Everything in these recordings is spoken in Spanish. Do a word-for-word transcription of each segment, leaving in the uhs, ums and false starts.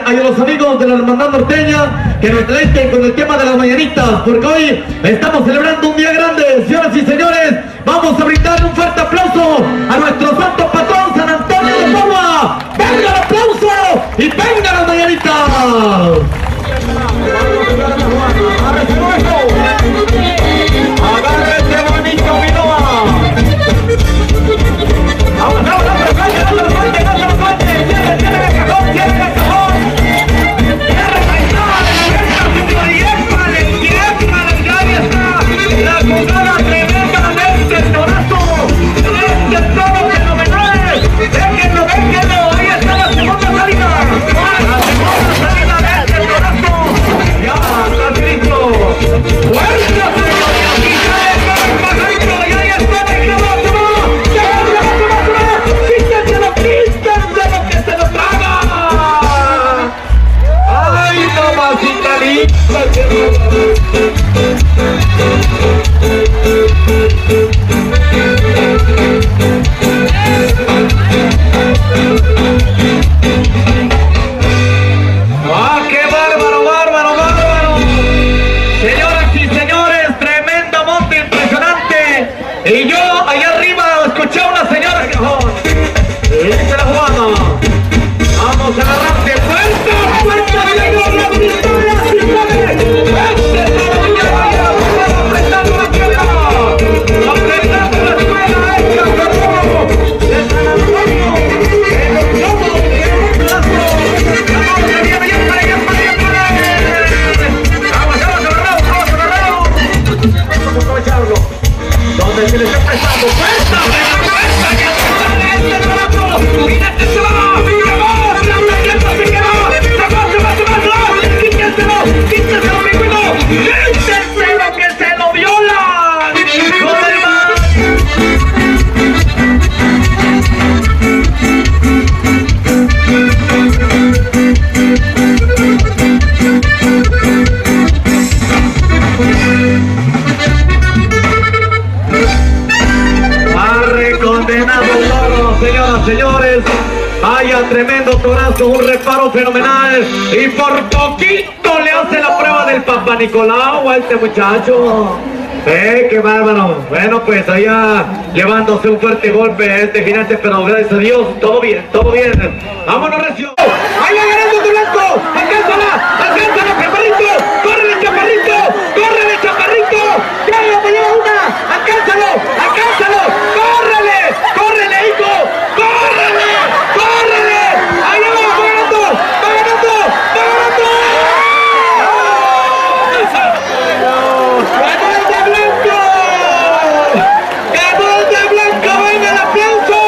a los amigos de la Hermandad Norteña que nos deleiten con el tema de las mañanitas, porque hoy estamos celebrando un día grande. Señoras y señores, vamos a brindarle un fuerte aplauso a nuestro santo patrón San Antonio de Padua. ¡Venga el aplauso y venga las mañanitas! ¡Agárrese bonito, Viloa! ¡Vamos, vamos, vamos! ¡No se lo suelte, no se lo suelte! ¡Cierre, cierre el cajón, cierre el cajón! ¡Cierre el cajón! ¡Épale, épale! ¡Ya está! ¡La jugada tremendamente el torazo! ¡Este toro fenomenal! ¡Déjenlo, déjenlo! ¡Ahí está la segunda salida! ¡La segunda salida de este torazo! ¡Ya está listo! ¡Fuerza, señores! ¡Y sale el pajarito! ¡Y ahí está el clavazo! ¡Quítenselo, quítenselo, que se lo traga! ¡Ay, mamacita linda! ¡Ah, qué bárbaro, bárbaro, bárbaro! Señoras y señores, tremendo monte impresionante. Y yo allá arriba escuché a una señora que... Oh, dice la Juana. Vamos a agarrarte fuerte, fuerte, la gloria, victoria, victoria. Este es la victoria, apretando la escuela, apretando la escuela, el cacarro de San Antonio, el globo, el plazo. Vamos, ya viene, ya para, ya para, ya para. Vamos, vamos, agarrado, vamos, agarrado. Vamos a aprovecharlo. Donde se le está prestando fuerza, fuerza, que se sale este trabajo. Mira este se va, se va, la plaqueta se quedó, se va, se va, se va, se va. Quítenselo, quítenselo, mi cuido. Quítenselo, que se lo violan. Con el mar. Condenado toro, señoras, señores. Vaya tremendo torazo, un reparo fenomenal. Y por poquito le hace la prueba del Papá Nicolau a este muchacho. Eh, qué bárbaro. Bueno, pues allá llevándose un fuerte golpe a este jinete, pero gracias a Dios, todo bien, todo bien. Vámonos, recio. ¡Ahí va ganando tu blanco! ¡Alcánzala! ¡Alcánzala, chaparrito! ¡Córrele, chaparrito! ¡Córrele, chaparrito! ¡Ya lo te lleva una! ¡Alcánzalo! ¡Alcánzalo! ¡Córrele! ¡Córrele, hijo! ¡Córrele! ¡Córrele! ¡Ahí va! ¡Va ganando! ¡Va ganando! ¡Va ganando! ¡Ganó el de blanco! ¡Ganó el de blanco! ¡Venga el aplauso!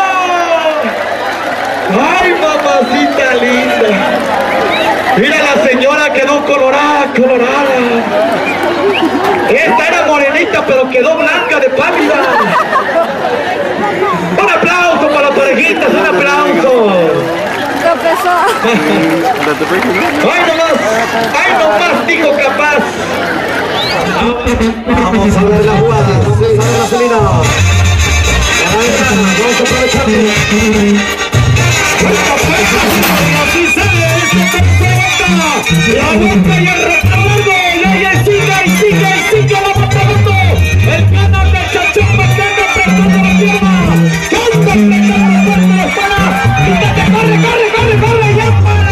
¡Ay, mamacita linda! Mira, la señora quedó colorada, colorada. Esta era morenita, pero quedó blanca de pálida. Un aplauso para las parejitas, un aplauso. ¡Ay, nomás! ¡Ay, nomás, dijo capaz! Vamos a ver la jugada, vamos a ver la salida. Vamos a aprovechar. ¡Fuerza, fuerza! ¡Así sale este tercero! ¡La vuelta y el retorno! ¡Y ahí sigue, y sigue, y sigue la vuelta! ¡El canal de Chachón Matando prestando la pierna! ¡Chachón prestando la puerta de la espada! ¡Quítate, corre, corre, corre, corre! ¡Ya para!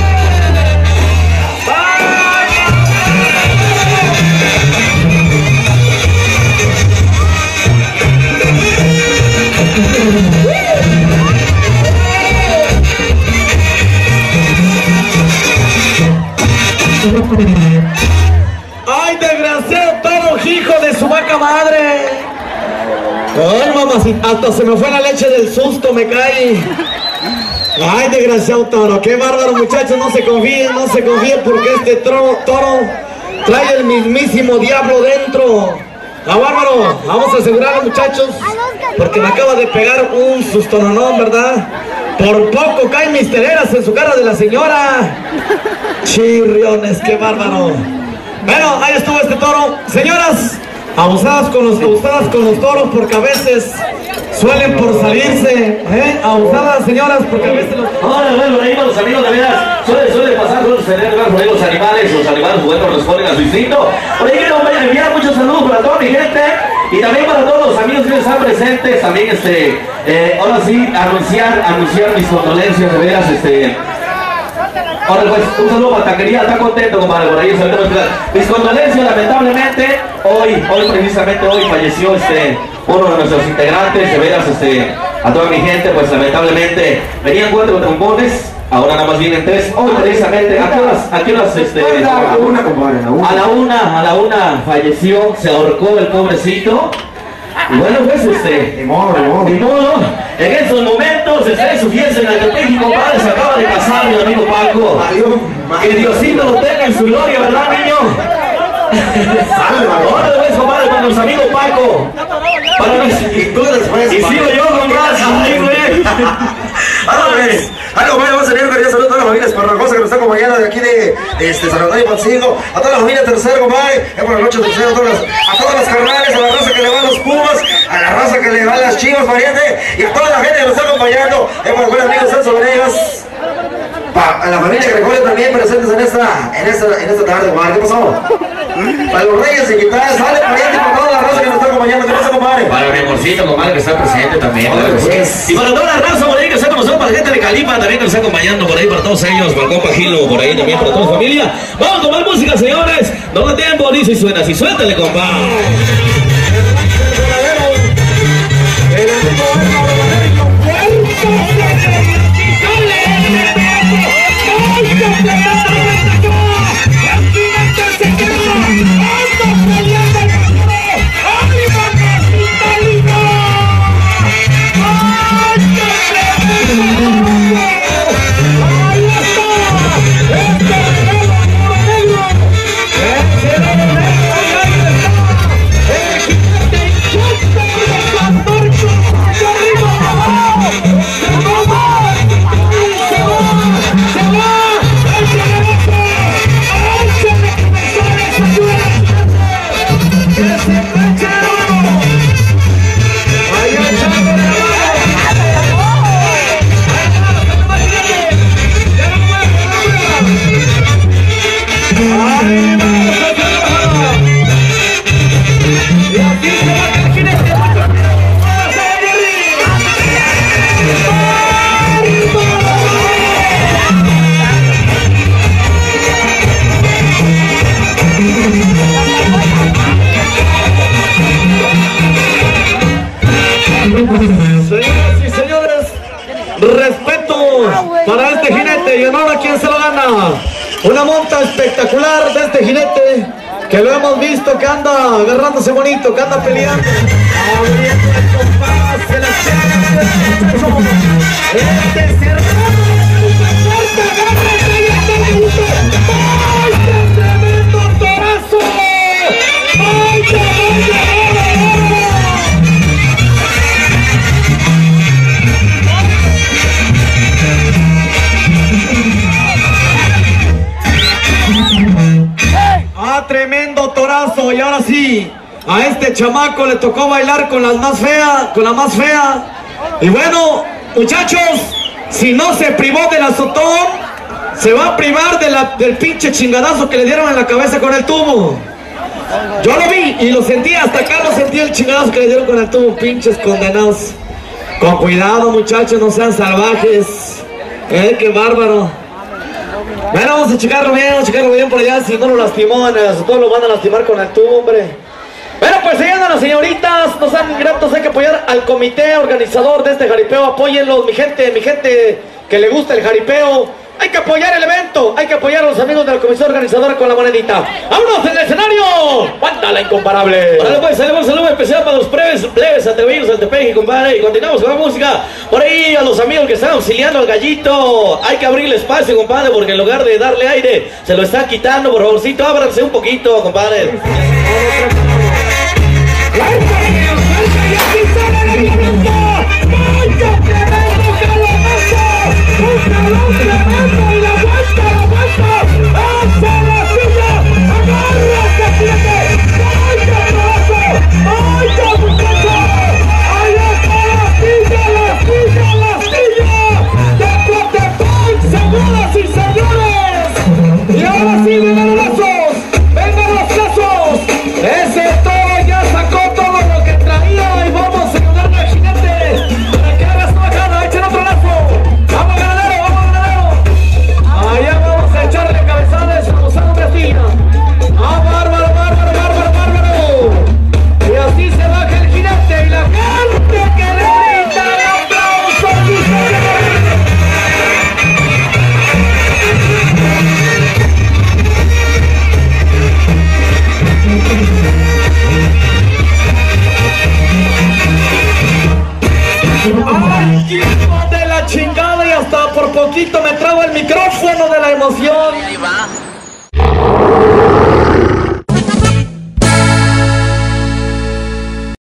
¡Ay, desgraciado toro, hijo de su vaca madre! ¡Ay, mamacita! Hasta se me fue la leche del susto, me cae. ¡Ay, desgraciado toro! ¡Qué bárbaro, muchachos! No se confíen, no se confíen, porque este toro, toro trae el mismísimo diablo dentro. ¡Ah, bárbaro! Vamos a asegurar, muchachos, porque me acaba de pegar un sustononón, ¿verdad? Por poco caen mis teleras en su cara de la señora. Chirriones, qué bárbaro. Bueno, ahí estuvo este toro. Señoras, abusadas con los, abusadas con los toros, porque a veces suelen por salirse, ¿eh? Abusadas, señoras, porque a veces los... Ahora, bueno, ahí con los amigos de veras, suele, suele pasar. tener por ahí los animales, los animales juguetes responden a su instinto. Por ahí quiero enviar muchos saludos para toda mi gente y también para todos los amigos que están presentes. También este, eh, ahora sí, anunciar, anunciar mis condolencias, de veras, este. Ahora pues, un saludo para Taquería, está contento, compadre, por ahí mis condolencias, lamentablemente, hoy, hoy precisamente hoy falleció este, uno de nuestros integrantes, de veras, este, a toda mi gente, pues lamentablemente, venían cuatro trombones, ahora nada más vienen tres, hoy precisamente, ¿a qué horas, a qué horas, este, a la una, compadre, a la una, a la una, a la una falleció, se ahorcó el pobrecito. Y bueno, pues este, ni modo, ni modo. Ni modo, en estos momentos está en su fiesta en Altepeji, compadre, se acaba de casar mi amigo Paco. Que Diosito lo tenga en su gloria, ¿verdad, niño? Ahora pues, compadre, con nuestro amigo Paco. Para y tú después. Y sigo yo, compadre, amigo, eh. Algo bueno, vamos a tener un saludo a toda la familia Esparragosa que nos está acompañando de aquí de este, San Antonio Pancingo, a toda la familia Tercero, compadre, es por la noche tercero, a todas las, a todas las carnales, a la raza que le va a los Pumas, a la raza que le va a las Chivas, pariente, y a toda la gente que nos está acompañando, es por el buen amigo Celso Venegas. Pa, a la familia Gregorio también presentes en esta, en esta, en esta tarde, compadre. ¿Qué pasó? Para los reyes y quitar, sale pariente por toda la raza que nos está acompañando. ¿Qué pasa, compadre? Para mi amorcito, compadre, que está presente también. Pues. Y para toda la raza por ahí que está con nosotros, para la gente de Calipa también que nos está acompañando por ahí, para todos ellos, para el compa Gilo, por ahí también, para toda la familia. Vamos con más música, señores. No da tiempo, dice y suena así. Suéltale, compa. Señoras y señores, respeto para este jinete y honor a quien se lo gana. Una monta espectacular de este jinete que lo hemos visto que anda agarrándose bonito, que anda peleando. Abriendo el compás, se la este cerrado. ¡Ay, qué tremendo torazo! ¡Ay, qué Ah, tremendo torazo. Y ahora sí, a este chamaco le tocó bailar con las más feas, con la más fea. Y bueno, muchachos, si no se privó del azotón, se va a privar de la, del pinche chingadazo que le dieron en la cabeza con el tubo. Yo lo vi y lo sentí, hasta acá lo sentí el chingadazo que le dieron con el tubo, pinches condenados. Con cuidado, muchachos, no sean salvajes. Eh, qué bárbaro. Bueno, vamos a checarlo bien, vamos a checarlo bien por allá, si no lo lastimó, en el azotón lo van a lastimar con el tubo, hombre. Bueno, pues ahí andan las señoritas, no sean ingratos, hay que apoyar al comité organizador de este jaripeo, apóyenlos, mi gente, mi gente que le gusta el jaripeo. Hay que apoyar el evento, hay que apoyar a los amigos de la comisión organizadora con la monedita. ¡Vámonos en el escenario! ¡Cuánta la incomparable! Ahora pues saludos, un saludo especial para los plebes, plebes antevillos, Altepeji, compadre. Y continuamos con la música. Por ahí a los amigos que están auxiliando al gallito. Hay que abrirle espacio, compadre, porque en lugar de darle aire, se lo están quitando. Por favorcito, ábranse un poquito, compadre. chingada y hasta por poquito me traba el micrófono de la emoción. Ahí va.